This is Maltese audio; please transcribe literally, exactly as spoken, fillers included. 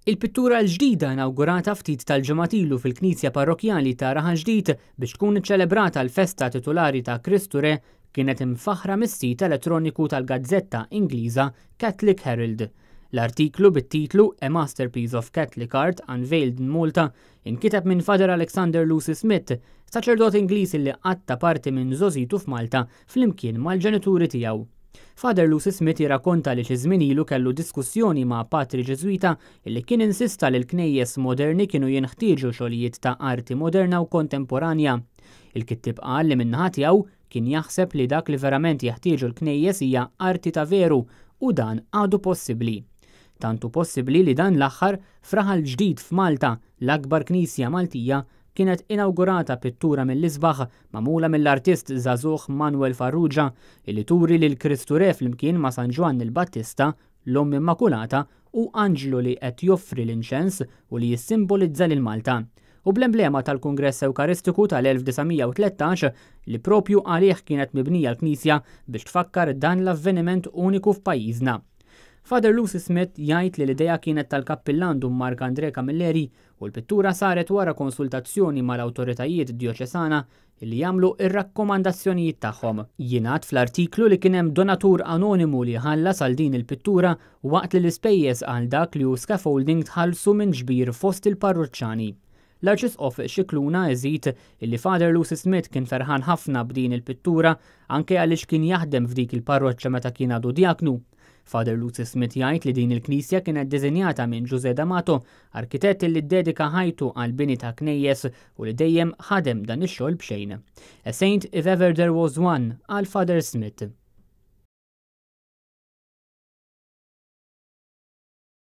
Il-pittura l-ġdida inawgurata ftit tal-ġematilu fil-Knisja Parrokjali ta' Raħa Ġdid biex tkun iċċelebrata l-festa titolari ta' Kristu Re kienet imfaħra mis-sit elettroniku tal-gazzetta Ingliża Catholic Herald. L-artiklu bit-titlu A Masterpiece of Catholic Art Unveiled in Malta inkiteb minn Father Alexander Lucy Smith, saċerdot Ingliż li qatta parti minn żożitu f'Malta flimkien mal-ġenituri tiegħu. Father Lucy Smith jirrakkonta li xi żmien ilu kellu diskussjoni ma' patri Ġeżwita illi kien insista li l-knejjes moderni kienu jinħtieġu xogħlijiet ta' arti moderna u kontemporanja. Il-kittib qal li min-naħa tiegħu kien jaħseb li dak li verament jeħtieġu l-knejjes hija arti ta' veru u dan għadu possibbli. Tantu possibbli li dan l-aħħar fraħal ġdid f'Malta, l-akbar knisja Maltija, kienet inawgurata pittura mill-isbaħ magħmula mill-artist żagħżugħ Manuel Farrugia illi turi lil Kristu Re flimkien ma' San Ġwann il-Battista, l-Omm Immakulata u Anġlu li qed joffri l-inċens u li jissimbolizza lil Malta. U bl-emblema tal-Kungress Ewkaristiku tal-elf tisa' u tlettax li propju għalih kienet mibnija l-Knisja biex tfakkar dan l-avveniment uniku f'pajjiżna. Father Lucy Smith jgħid li l-idea kienet tal-kappillan Mark Andre Camilleri u l-pittura saret wara konsultazzjoni mal-awtoritajiet djoċesana li jagħmlu ir-rakkomandazzjonijiet tagħhom. Jingħad fl-artiklu li kien hemm donatur anonimu li ħallas għal din il-pittura waqt li l-ispejjeż għal dak li hu scaffolding tħallsu minn ġbir fost il-parruċċani. L-Arċisqof Xikluna iżid illi Father Lucy Smith kien ferħan ħafna b'din il-pittura anke għaliex kien jaħdem f'dik il-parroċċa meta kien għadu djaknu. Father Lucy Smith jgħid li din il-Knisja kienet diżenjata minn José D'Amato, arkitett li ddedika ħajtu għal bini ta' knejjes u li dejjem ħadem dan ix-xogħol b'xejn. A saint if ever there was one, għal Father Smith.